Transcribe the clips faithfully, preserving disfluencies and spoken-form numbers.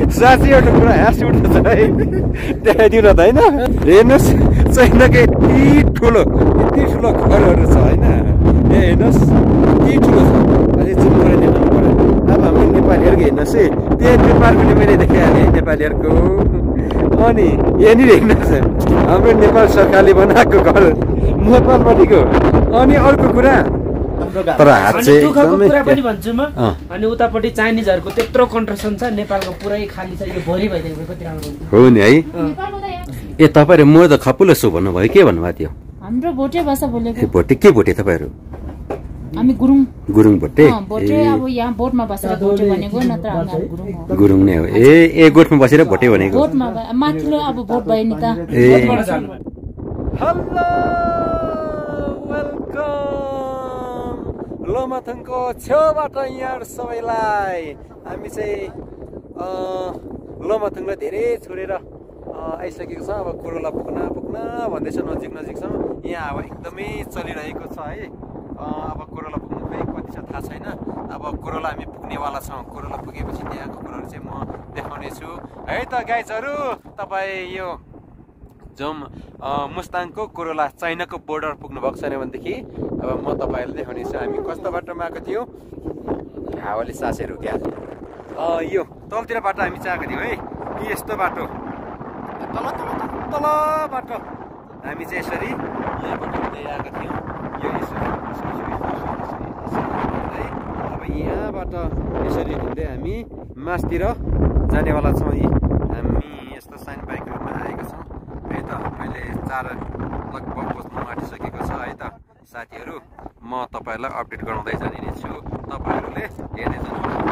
साँच्चै एउटा कुरा हाँस उठ्छ है देखाइदिउँ न त होइन हेर्नुहोस् चाइनाको यति ठुलो यति ठुलो घरहरू छ होइन ए हेर्नुहोस् यति ठुलो छ अहिले जुन गरेर देखाउनु पर्यो अब हाम्रो नेपालीहरूको हेर्नुहोस् है त्यही नेपाल पनि मैले देखाइहालेँ है नेपालीहरूको अनि यहाँनिर हेर्नुहोस् हाम्रो नेपाल सरकारले बनाएको घर नेपालपट्टिको अनि अर्को कुरा तर हात चाहिँ एकदमै कुरा पनि भन्छु म अनि उतापट्टि चाइनिजहरुको त्यत्रो कन्ट्रक्सन छ नेपालको पुरै खाली छ यो भरि भइदिएको कति राम्रो हो नि है ए तपाईहरु म त खपुलो सु भन्नुभयो के भन्नुभयो त्यो हाम्रो भोटे भाषा बोलेको ए भोटे के भोटे तपाईहरु हामी गुरुङ गुरुङ भोटे अ भोटे अब यहाँ बोटमा बसेर भोटे भनेको नत्र हामी गुरुङ हो गुरुङ नै हो ए ए गोठमा बसेर भोटे भनेको बोटमा माथिलो अब भोट भयो नि त ए हेलो वेलकम लोमाथङको छेउबाट यहाँ सबैलाई हामी चाहिँ लोमाथङलाई धेरै छोडेर आइसकेको छ अब कोरोला पुग्न पुग्न भन्दैछ नजिक नजिक छ यहाँ अब एकदमै चलिरहेको छ है अब कोरोला पुग्नु खै कति छ थाहा छैन अब कोरोला हामी पुग्नेवाला छौँ कोरोला पुगेपछि त्यहाँको कुरोहरू चाहिँ म देखाउने छु है त गाइजहरू तपाईँ यो जम मुस्ताङको कोरोला चाइनाको बोर्डर पुग्नु भएको छैन भनेदेखि अब म तपाईँहरूलाई देखाउने छु हामी कस्तो बाटोमा आएको थियौँ हावाले सासेर क्या यो तलतिर बाटो हामी चाहिँ आएको थियौँ है कि यस्तो बाटो तल तल तल बाटो हामी चाहिँ यसरी यहाँबाट हुँदै आएको थियौँ यो यसरी है अब यहाँबाट यसरी हुँदै हामी मासतिर जानेवाला छौँ है हामी यस्तो सानो बाइकहरूमा आएका छौँ है त अहिले चार लगभग बज्नु आँटिसकेको छ है त साथीहरू म तपाईँहरूलाई अपडेट गराउँदै जाने नै छु तपाईँहरूले हेर्दै जानु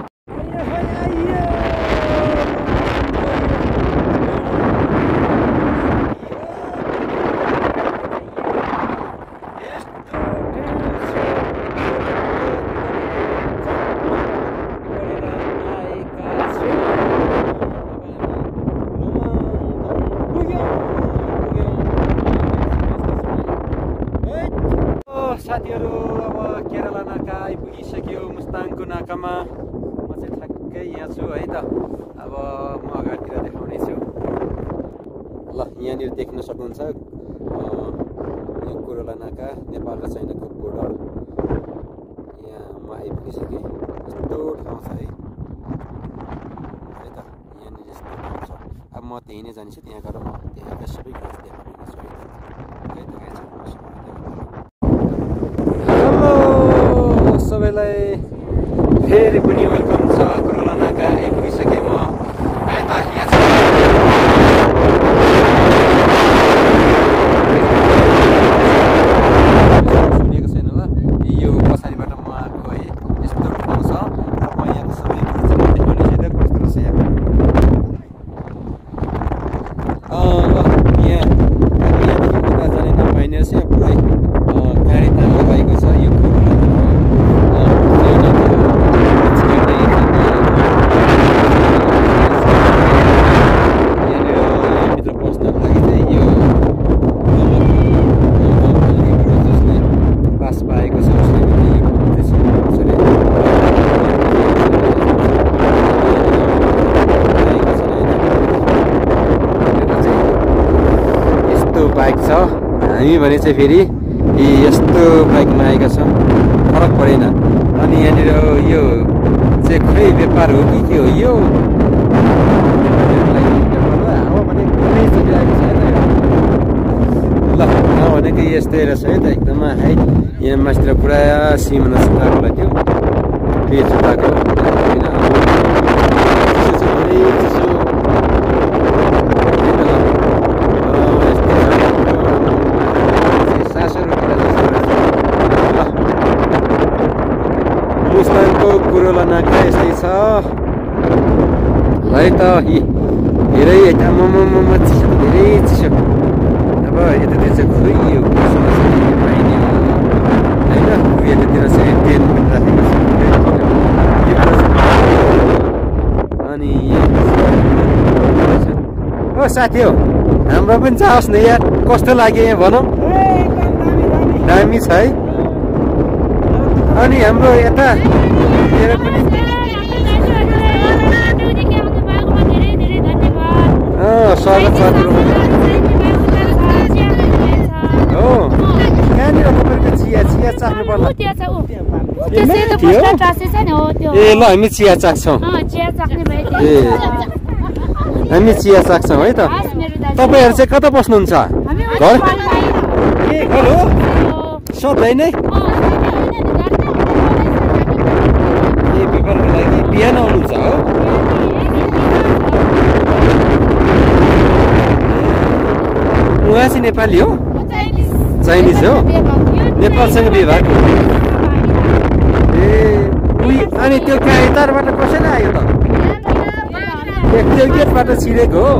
साथीहरू अब केरला नाका आइपुगिसक्यो मुस्ताङको नाकामा म चाहिँ ठ्याक्कै यहाँ छु है त अब म अगाडितिर देखाउने छु ल यहाँनिर देख्न सक्नुहुन्छ यो कोरोला नाका नेपाल र चाइनाको बोर्डर यहाँ म आइपुगिसकेँ यस्तो ठाउँ छ है है त यहाँनिर यस्तो ठाउँ छ अब म त्यहीँ नै जानेछु त्यहाँ गएर म त्यहाँका सबै कुरा देखाउने छु है त गाइस सबैलाई फेरि पनि वेलकम छ कोरोला नाका आइपुगिसकेँ म है त यहाँ सुनेको छैन होला यो पछाडिबाट म आएको है यस्तो ठाउँ छ अब म यहाँको सबै कुरो चाहिँ देखाउने छु कस्तो रहेछ यहाँ ल यहाँ यहाँदेखि उता जाने नपाइने रहेछ यहाँ पुरै गाडी तान्नु भएको छ यो बाइक छ हामी भने चाहिँ फेरि यस्तो बाइकमा आएका छौँ फरक परेन अनि यहाँनिर यो चाहिँ खै व्यापार हो कि के हो यो हावा भने कुनै चलिरहेको छ ल हावा भनेको यस्तै रहेछ है त एकदम हाइट यहाँ मासतिर पुरा सिमना सुताएको लाग्यो के सुताएको कोरोला नाका यस्तै छ है त धेरै यता मम चिसो धेरै चिसो अब यतातिर चाहिँ खोइ यो पाइने होइन यतातिर चाहिँ टेन राखेको छ अनि ओ साथी हो हाम्रो पनि जाओस् न यहाँ कस्तो लाग्यो यहाँ भनौँ दामी छ है अनि हाम्रो यता स्वागत छ हो कहाँनिर तपाईँको चिया चिया चाख्नु पर्ला ए ल हामी चिया चाख्छौँ ए हामी चिया चाख्छौँ है त तपाईँहरू चाहिँ कता बस्नुहुन्छ घर ए घर हो सधैँ नै ए पेपरको लागि बिहान आउनुहुन्छ हो उहाँ चाहिँ नेपाली हो चाइनिज हो नेपालसँग विवाह ए अनि त्यो काइतारबाट कसैले आयो त त्यो गेटबाट छिरेको हो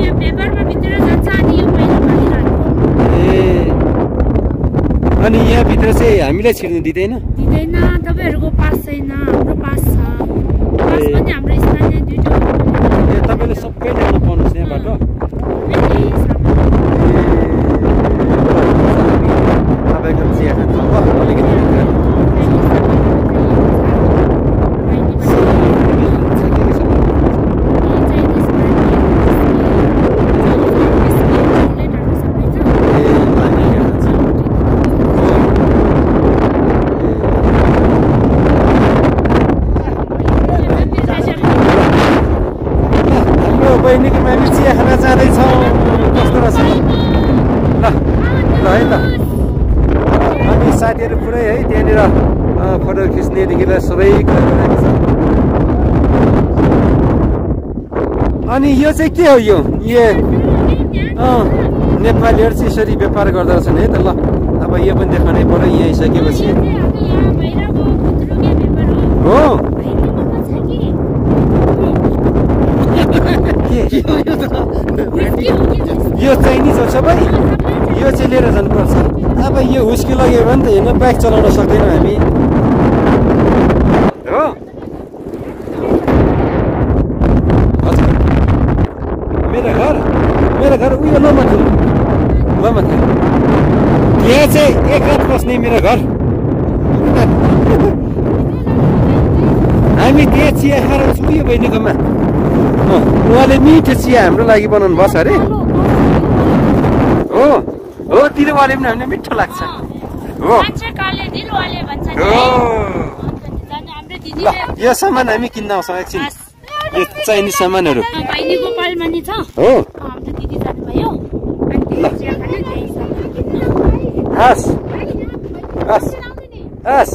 ए अनि यहाँभित्र चाहिँ हामीलाई छिर्नु दिँदैन दिँदैन तपाईँहरूको पास छैन हाम्रो पास छ पास पनि हाम्रो स्थानीय दुईटा ए तपाईँले सबै ल्याउनु पाउनुहोस् यहाँबाट तपाईँको चिया खान्छ ल अलिकति साथीहरू पुरै है त्यहाँनिर फोटो खिच्नेदेखि लिएर सबै कुरा गरेको छ अनि यो चाहिँ के हो यो यो नेपालीहरू चाहिँ यसरी व्यापार गर्दो रहेछन् है त ल अब यो पनि देखाउनै पर्यो यहाँ आइसकेपछि हो यो चाइनिज हो सबै यो चाहिँ लिएर जानुपर्छ अब यो हुस्की लग्यो भने त हेर्न बाइक चलाउन सक्दैनौँ हामी हो हजुर मेरो घर मेरो घर उयो लमाथि लमाथि यहाँ चाहिँ एक रात बस्ने मेरो घर हामी त्यहाँ चिया खाएर उयो बहिनीकोमा उहाँले मिठो चिया हाम्रो लागि बनाउनु पर्छ अरे हो हो तिरुवाले पनि हामीलाई मिठो लाग्छ हो यो सामान हामी किन्न आउँछौँ एकछिन यो चाइनिज सामानहरू हो हस् हस् हस्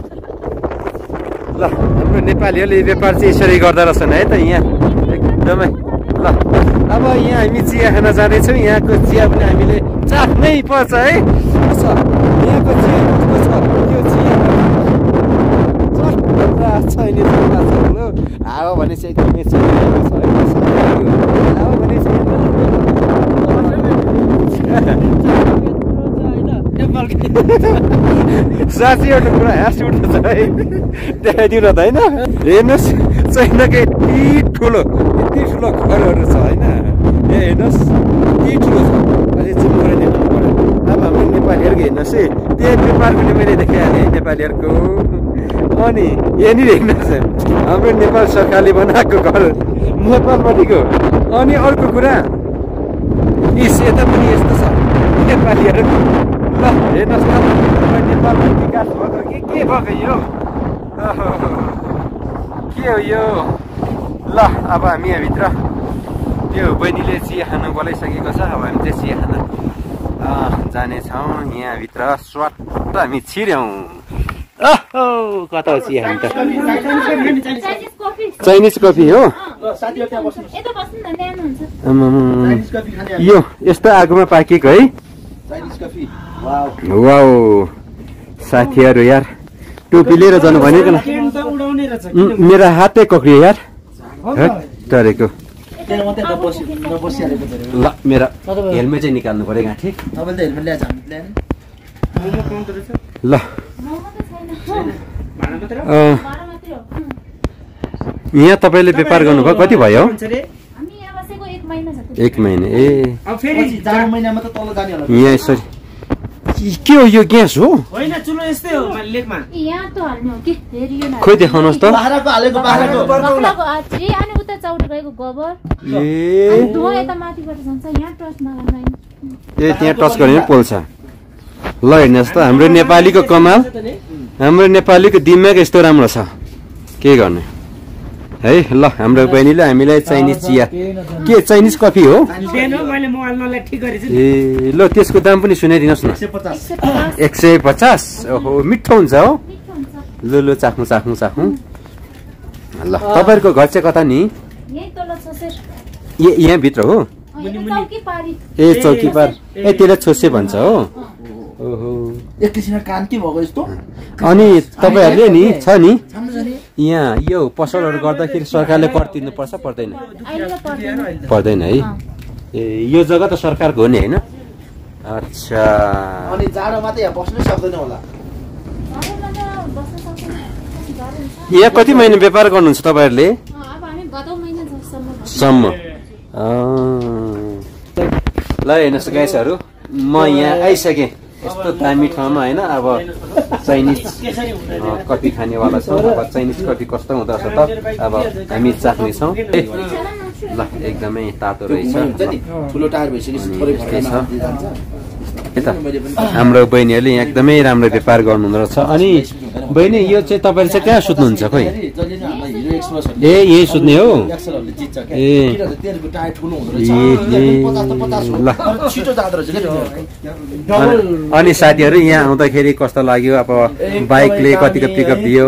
ल हाम्रो नेपालीहरूले व्यापार चाहिँ यसरी गर्दो रहेछन् है त यहाँ एकदमै ल अब यहाँ हामी चिया खान जाँदैछौँ यहाँको चिया पनि हामीले चाख्नै पर्छ है यहाँको चिया कस्तो छ त्यो चिया छैन हावा भनेपछि एकदमै चलिरहेको छ हावा भनेपछि साँच्चीवटा कुरा हाँस उठ्छ है देखाइदिउँ न त होइन हेर्नुहोस् चाइनाकै यति ठुलो यति ठुलो घरहरू छ होइन ए हेर्नुहोस् यति ठुलो छ अझै जुम गरेर देखाउनु पर्यो अब हाम्रो नेपालीहरूको हेर्नुहोस् है त्यही व्यापार पनि मैले देखाइहालेँ नेपालीहरूको अनि यहाँनिर हेर्नुहोस् हाम्रो नेपाल सरकारले बनाएको घर नेपालपट्टिको अनि अर्को कुरा इस यता पनि यस्तो छ नेपालीहरू ल हेर्नुहोस् न नेपालमा विकास भएको के के भएको यो के हो यो ल अब हामी यहाँभित्र त्यो बहिनीले चिया खानु बोलाइसकेको छ अब हामी चाहिँ चिया खान जानेछौँ यहाँभित्र स्वाट हामी छिर्यौँ कता हो चिया खानु त चाइनिज कफी हो यो यस्तो आगोमा पाकेको है वाउ साथीहरू यार टोपी लिएर जानु भनेको न मेरो हातै कक्रियो यार टरेको ल मेरो हेलमेट चाहिँ निकाल्नु पऱ्यो गाँठी ल यहाँ तपाईँले व्यापार गर्नुभयो कति भयो एक महिना ए यहाँ यसरी के हो यो ग्यास हो होइन चुलो यस्तै हो लेकमा यहाँ त हाल्नु हो कि फेरि यो खोइ देखाउनुहोस् त बाख्राको हालेको बाख्राको बाख्राको आछी अनि उता चौर गएको गोबर ए धुवा यता माथिबाट जान्छ यहाँ टच नगर्नु ए त्यहाँ टच गर्ने पोल्छ ल हेर्नुहोस् त हाम्रो नेपालीको कमाल हाम्रो नेपालीको दिमाग यस्तो राम्रो छ के गर्ने है ल हाम्रो बहिनीले हामीलाई चाइनिज चिया के चाइनिज कफी हो ए ल त्यसको दाम पनि सुनाइदिनुहोस् न एक सय पचास ओहो मिठो हुन्छ हो लु लु चाख्नु चाख्नु चाख्नु ल तपाईँहरूको घर चाहिँ कता नि ए यहाँभित्र हो ए चौकीपार ए त्यसलाई छोसे भन्छ हो ओहो एकैछिन कान के भएको यस्तो अनि तपाईँहरूले नि छ नि यहाँ यो पसलहरू गर्दाखेरि सरकारले कर तिर्नु पर्छ पर्दैन पर्दैन है ए यो जग्गा त सरकारको हो नि होइन अच्छा अनि जाडोमा त यहाँ बस्नै सक्दैन होला यहाँ कति महिना व्यापार गर्नुहुन्छ तपाईँहरूले सम्म ल हेर्नुहोस् गाइसहरू म यहाँ आइसकेँ यस्तो दामी ठाउँमा होइन अब चाइनिज कफी खानेवाला छौँ अब चाइनिज कफी कस्तो हुँदो रहेछ त अब हामी चाख्नेछौँ ल एकदमै तातो रहेछ ठुलो टायर भइसक्यो यता हाम्रो बहिनीहरूले यहाँ एकदमै राम्रो व्यापार गर्नुहुँदो रहेछ अनि बहिनी यो चाहिँ तपाईँले चाहिँ कहाँ सुत्नुहुन्छ खोइ ए यही सुत्ने हो ए ल अनि साथीहरू यहाँ आउँदाखेरि कस्तो लाग्यो अब बाइकले कतिको पिकअप दियो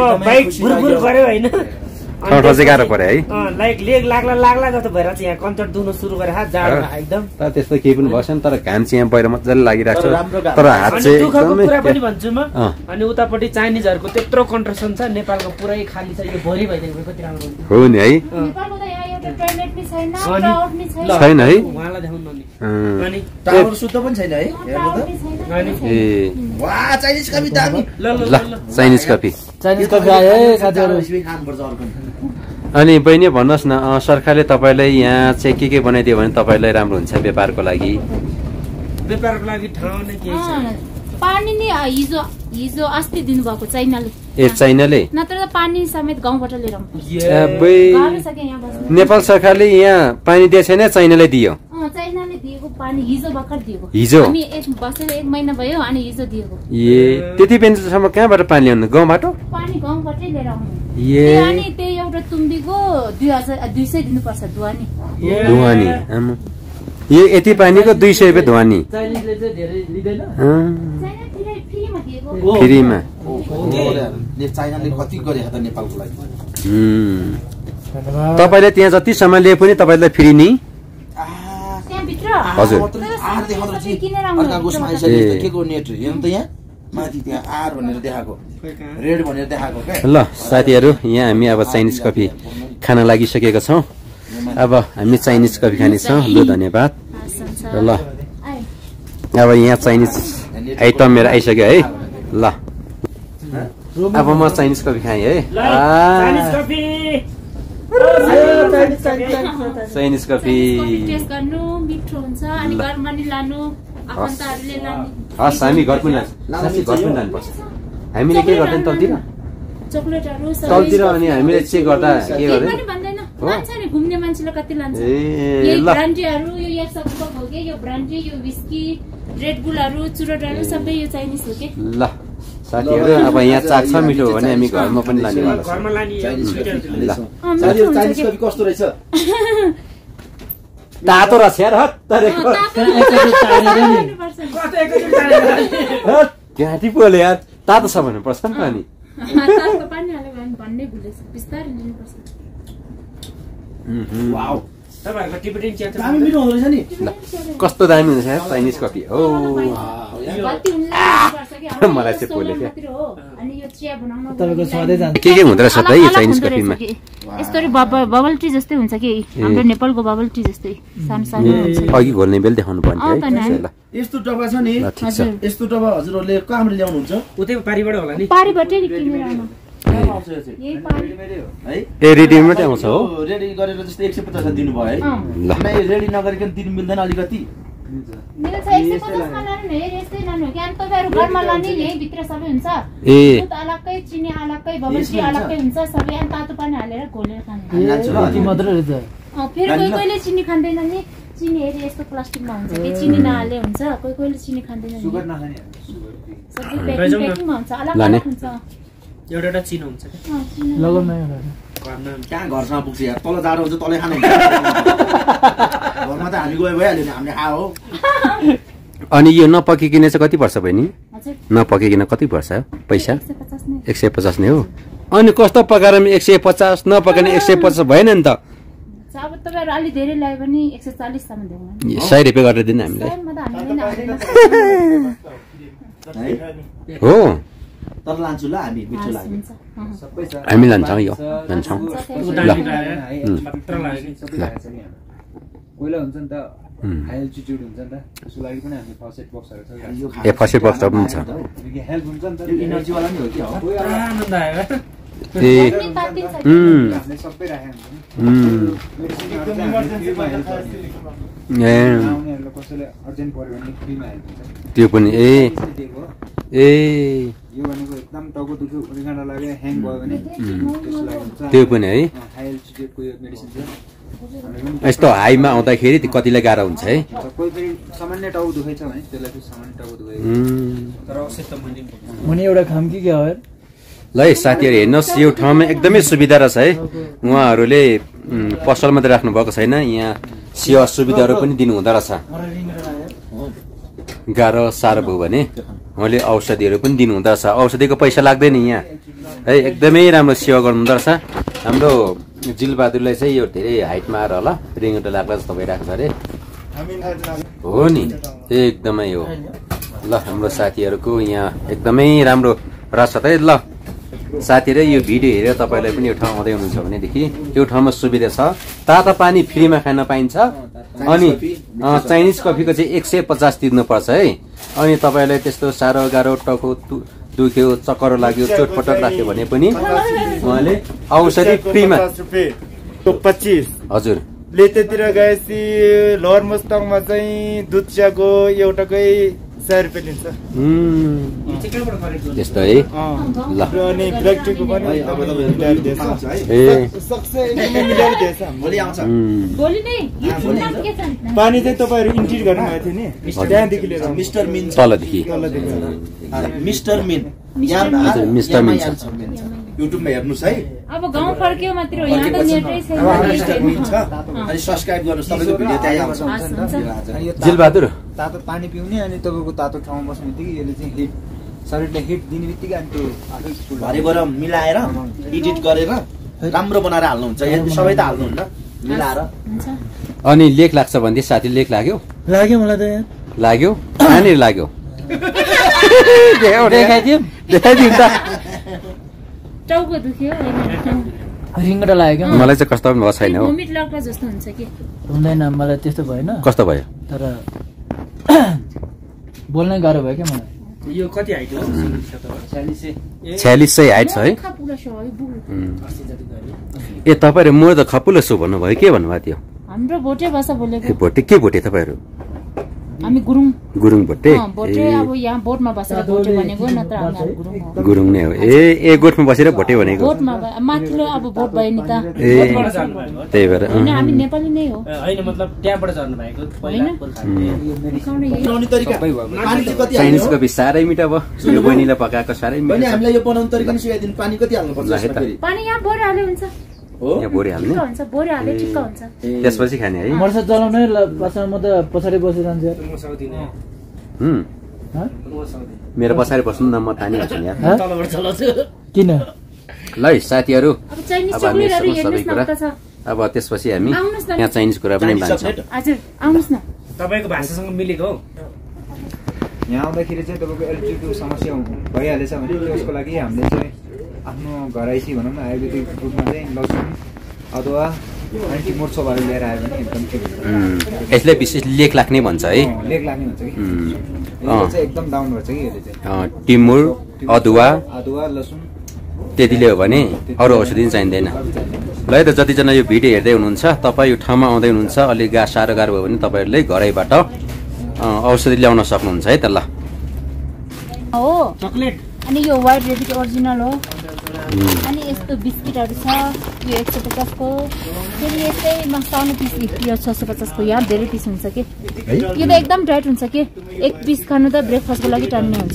ठट्टा चाहिँ गाह्रो पर्यो है लाइक लेग लाग्ला लाग्ला जस्तो भएर चाहिँ यहाँ कन्चर दुख्नु सुरु गरेर हात जाडोमा एकदम तर त्यस्तो केही पनि भएन तर घाम चाहिँ यहाँ बाहिर मजाले लागिरहेको छ तर हात चाहिँ दुःखको कुरा पनि भन्छु म अनि उतापट्टि चाइनिजहरूको त्यत्रो कन्ट्रक्सन छ नेपालको पुरै खाली छ यो भरि भइदिएको कति राम्रो हो नि है छैन है उहाँलाई देखाउनु नि अनि टावर सुत्तो पनि छैन है हेर्नु त ए वाह चाइनिज कफी दामी ल ल चाइनिज कफी चाइनिज कफी आयो है साथीहरु खानुपर्छ अर्को अनि बहिनी भन्नुहोस् न सरकारले तपाईँलाई यहाँ चाहिँ के के बनाइदियो भने तपाईँलाई राम्रो हुन्छ व्यापारको लागि व्यापारको लागि ठाउँ नै के छ पानी नि हिजो हिजो अस्ति दिनुभएको चाइनाले ए चाइनाले नत्र त पानी समेत गाउँबाट लिएर नेपाल सरकारले यहाँ पानी दिएको छैन चाइनाले दियो चाइनाले दिएको पानी हिजो भर्खर दिएको हिजो हामी एक बसेर एक महिना भयो अनि हिजो दिएको ए त्यति बेलासम्म कहाँबाट पानी ल्याउनु गाउँबाट पानी गाउँबाटै लिएर आउनु ए अनि त्यही एउटा तुम्बीको दुई हजार दुई सय दिनुपर्छ दुवानी दुवानी यो यति पानीको दुई सय रुपियाँ धुवानी चाइनिजले चाहिँ धेरै लिँदैन फ्रीमा चाइनाले कति गरेको त नेपालको लागि तपाईँले त्यहाँ जति सामान लिए पनि तपाईँलाई फ्री नि हजुर के को नेट हेर्नु त यहाँ माथि त्यहाँ आर भनेर देखाएको रेड भनेर देखाएको क्या ल साथीहरू यहाँ हामी अब चाइनिज कफी खान लागिसकेका छौँ अब हामी चाइनिज कफी खानेछौँ ल धन्यवाद ल अब यहाँ चाइनिज आइटम मेरो आइसक्यो है ल अब म चाइनिज कफी खाएँ है चाइनिज कफी हस् हामी घर पनि लान्छ घर पनि लानुपर्छ हामीले के गर्दैन तलतिर तलतिर अनि हामीले चेक गर्दा के गर्दैन घुम्ने मान्छेले कति लान्छ यो ब्रान्डीहरू यो याक्सको हो के यो ब्रान्डी यो विस्की रेड बुलहरू चुरोटहरू सबै यो चाइनिज हो के ल साथीहरू अब यहाँ चाक छ मिठो हो भने हामी घरमा पनि लानेवाला छौँ घरमा लाने ल साथीहरु चाइनिज कफी कस्तो रहेछ तातो रहेछ यार हत तरेको घाँटी पोले यार तातो छ भन्नु पर्छ नि पानी तातो पानी हाल्यो भने भन्नै भुलेछ बिस्तारै लिनुपर्छ वाउ तपाईहरुको टिबेटन चिया दामी मिठो हुँदो रहेछ नि कस्तो दामी हुन्छ यार चाइनिज कफी हो मलाई चाहिँ पोले क्या अनि यो चिया बनाउन तपाईको स्वादै जान्छ के के हुँदो रहेछ त यो चाइनिज कफीमा यस्तरी बबल टी जस्तै हुन्छ कि हाम्रो नेपालको बबल टी जस्तै सानो सानो हुन्छ अघि घोल्ने बेल देखाउनु पर्ने है ल यस्तो टपा छ नि यस्तो टपा हजुरहरुले कहाँबाट ल्याउनुहुन्छ उतै पारीबाट होला नि पारीबाटै किनेर आउनु ए रेडीमेड आउँछ हो रेडी गरेर जस्तै एक सय पचास दिनु भयो है रेडी नगरिकन दिनु मिल्दैन अलिकति मिल्छ एक सय पचास मा लानु न हेर यस्तै लानु हो कि अनि तपाईहरु घरमा लाने यही भित्र सबै हुन्छ ए दुध अलग्गै चिनी अलग्गै बबल टी अलग्गै हुन्छ सबै अनि तातो पानी हालेर घोलेर खानु यति मात्र रहेछ अ फेरि कोही कोहीले चिनी खाँदैन नि चिनी हेरि यस्तो प्लास्टिकमा हुन्छ के चिनी नहाले हुन्छ कोही कोहीले चिनी खाँदैन नि सुगर नखाने सबै प्याकिङ प्याकिङमा हुन्छ अलग अलग हुन्छ एउटा एउटा चिनो हुन्छ के लगाउन एउटा कहाँ घरसँग पुग्छ यार तल जाडो हुन्छ तलै खानु हुन्छ घरमा त हामी गए भइहाल्यो नि हामीले खा हो अनि यो नपकिकिने चाहिँ कति पर्छ बहिनी हजुर नपकिकिन कति पर्छ पैसा एक सय पचास नै एक सय पचास नै हो अनि कस्तो पकाएर एक सय पचास नपकाउने एक सय पचास भएन नि त अब तपाईहरु अलि धेरै ल्यायो भने एक सय चालीस सम्म देऊ न सय रुपियाँ गरेर दिनु हामीलाई सयमा त हामीले आउँदैन हो तर लान्छु ल हामी मिठो लाग्यो हामी लान्छौँ यो लान्छौँ ल पहिला हुन्छ नि त हाई एल्टिट्युड हुन्छ नि त त्यसको लागि पनि हामी फर्स्ट एड बक्सहरु छ ए फर्स्ट एड बक्स पनि छ हेल्प हुन्छ नि त यो इनर्जी वाला नि हो कि हो आनन्द आयो ए हामीले सबै राखेको हुन्छ एकदम इमर्जेन्सी ए उनीहरुले कसैले अर्जेन्ट पर्यो भने फ्रीमा हेल्प हुन्छ त्यो पनि ए ए यो भनेको एकदम टाउको दुख्यो उरिँगाडा लाग्यो ह्याङ भयो भने त्यसको लागि हुन्छ त्यो पनि है हाई एल्टिट्युडको यो मेडिसिन छ यस्तो हाईमा आउँदाखेरि कतिलाई गाह्रो हुन्छ है कोही फेरि सामान्य टाउको दुखाइ छ भने त्यसलाई फेरि सामान्य टाउको दुखाइ तर अवश्य त मैले मुनि एउटा खाम कि क्या हो ल है साथीहरू हेर्नुहोस् यो ठाउँमा एकदमै सुविधा रहेछ है उहाँहरूले पसल मात्रै राख्नु भएको छैन यहाँ सेवा सुविधाहरू पनि दिनु हुँदो रहेछ गाह्रो साह्रो भयो भने उहाँले औषधिहरू पनि दिनु हुँदो रहेछ औषधिको पैसा लाग्दैन यहाँ है एकदमै राम्रो सेवा गर्नु हुँदो रहेछ हाम्रो जिलबहादुरलाई चाहिँ यो धेरै हाइटमा आएर होला रिङ्गटो लाग्ला जस्तो भइरहेको छ अरे हो नि एकदमै हो ल हाम्रो साथीहरूको यहाँ एकदमै राम्रो रहेछ है ल साथीहरू यो भिडियो हेरेर तपाईँलाई पनि यो ठाउँ आउँदै हुनुहुन्छ भनेदेखि यो ठाउँमा सुविधा छ तातो पानी फ्रीमा खान पाइन्छ अनि चाइनिज कफीको चाहिँ एक सय पचास तिर्नुपर्छ है अनि तपाईँलाई त्यस्तो साह्रो गाह्रो टाउको दुख्यो चक्कर लाग्यो चोटपटक राख्यो भने पनि उहाँले औषधि फ्रीमा पच्चिस हजुर लेतेतिर गएपछि लोवर मुस्ताङमा चाहिँ दुध चियाको एउटाकै सय रुपियाँ लिन्छ त्यस्तो है ल अनि ब्ल्याक टीको पनि मिलाएर दिएछ ए मिलाएर दिएछ भोलि आउँछ भोलि नै पानी चाहिँ तपाईँहरू इन्ट्री गर्नुभएको थियो नि त्यहाँदेखि लिएर मिस्टर मिन तलदेखि मिस्टर मिन हजुर मिस्टर मिन छ युट्युबमा हेर्नुस् है अब गाउँ फर्क्यो मात्र हो यहाँ त नेटै छैन अनि सब्स्क्राइब गर्नुस् तपाईको भिडियो त्यही आउँछ जिलबहादुर तातो पानी पिउने अनि तपाईँको तातो ठाउँमा बस्ने बित्तिकै यसले चाहिँ हिट शरीरलाई हिट दिने बित्तिकै अनि त्यो आफै स्कुल भरेबाट मिलाएर एडिट गरेर राम्रो बनाएर हाल्नुहुन्छ सबै त हाल्नुहुन्न मिलाएर अनि लेख लाग्छ भन्दै साथी लेख लाग्यो लाग्यो मलाई त यार लाग्यो कहाँनिर लाग्यो देखाइदियो देखाइदियो त टाउको दुख्यो रिङ्गटा लाग्यो मलाई चाहिँ कस्तो पनि भएको छैन हो भोमिट लाग्दा जस्तो हुन्छ कि हुँदैन मलाई त्यस्तो भएन कस्तो भयो तर बोल्नै गाह्रो भयो क्या मलाई यो कति हाइट हो छ्यालिस सय हाइट छ है ए तपाईँहरू म त खपुलो छु भन्नुभयो के भन्नुभयो त्यो हाम्रो भोटे भाषा बोलेको ए भोटे के भोटे तपाईँहरू हामी गुरुङ गुरुङ भोटे भोटे अब यहाँ बोटमा बसेर भोटे भनेको नत्र हामी गुरुङ हो गुरुङ नै हो ए ए गोठमा बसेर भोटे भनेको बोटमा माथिल्लो अब भोट भयो नि त ए त्यही भएर हैन हामी नेपाली नै हो हैन मतलब त्यहाँबाट झर्नु भएको पहिला बनाउने तरिका पानी चाहिँ कति चाइनिज कफी साह्रै मिठो भयो यो बहिनीले पकाएको साह्रै पनि मिठो हामीलाई यो बनाउने तरिका नि सिकाइदिनु पानी कति हाल्नु पर्छ यसमा फेरि पानी यहाँ बोरे हाले हुन्छ हो यहाँ बोरी हाल्ने हुन्छ बोरे हाले ठिक्क हुन्छ त्यसपछि खाने है मर्छ चलाउनै पाछा म त पछाडि बसेर जान्छु यार हुँ मेरो पछाडि बस्नु न म तानी हाल्छु नि यार तलबाट चलाउँछु किन ल है साथीहरू अब चाइनिज अब हामी चक्लेटहरु सबै हेर्नुस् न कुरा त छ अब त्यसपछि हामी आउनुस् न। यहाँ चाइनिज कुरा पनि लान्छौँ हजुर आउनुस् न तपाईको भाषासँग मिलेको हो यहाँ आउँदाखेरि चाहिँ तपाईँको एल्टिट्युड समस्या भइहालेछ भने त्यसको लागि हामीले चाहिँ आफ्नो घरैसी भनौँ न आयुर्वेदिक रूपमा चाहिँ लसुन अदुवा एन्टी मोर्छोहरू लिएर आयो भने एकदम ठिक हुन्छ यसले विशेष लेख लाग्ने भन्छ है लेग लाग्ने हुन्छ कि यसले चाहिँ एकदम डाउन गर्छ कि यसले चाहिँ टिमुर अदुवा अदुवा लसुन त्यतिले हो भने अरू औषधि चाहिँदैन ल है त जतिजना यो भिडियो हेर्दै हुनुहुन्छ तपाईँ यो ठाउँमा आउँदै हुनुहुन्छ अलिक गा साह्रो गाह्रो भयो भने तपाईँहरूले घरैबाट औषधि ल्याउन सक्नुहुन्छ है त ल हो चकलेट अनि यो व्हाइट रेबिट ओरिजिनल हो अनि यस्तो बिस्किटहरु छ यो एक सय पचास को फेरि यसैमा सानो पिस यो छ सय पचास को यहाँ धेरै पिस हुन्छ के यो त एकदम टाइट हुन्छ के एक पिस खानु त ब्रेकफास्टको लागि टान्ने हुन्छ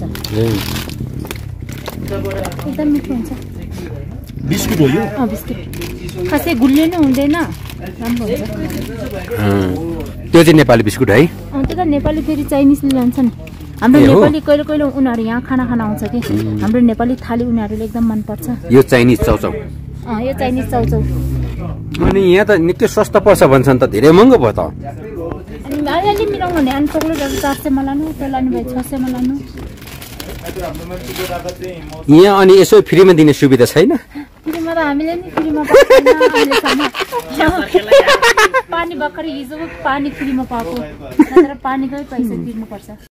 एकदम मिठो हुन्छ बिस्कुट हो यो अ बिस्किट खासै गुलियो नै हुँदैन राम्रो हुन्छ त्यो चाहिँ नेपाली बिस्कुट है अ त्यो त नेपाली फेरि चाइनिजले लान्छ नि हाम्रो नेपाली कहिले कहिले उनीहरू यहाँ खाना खाना आउँछ कि हाम्रो नेपाली थाली उनीहरूले एकदम मन पर्छ यो चाइनिज चाउचाउ अ यो चाइनिज चाउचाउ अनि यहाँ त निकै सस्तो पर्छ भन्छन् त धेरै महँगो भयो त अनि अलिअलि मिलाउनु भने अनि चक्लेटहरू चार सयमा लानु त्यो लानु भए छ सयमा लानु यहाँ अनि यसो फ्रीमा दिने सुविधा छैन फ्रीमा त हामीले नि फ्रीमा पाउँदैन पानी भर्खरै हिजो पानी फ्रीमा पाएको नत्र पानीकै पैसा तिर्नुपर्छ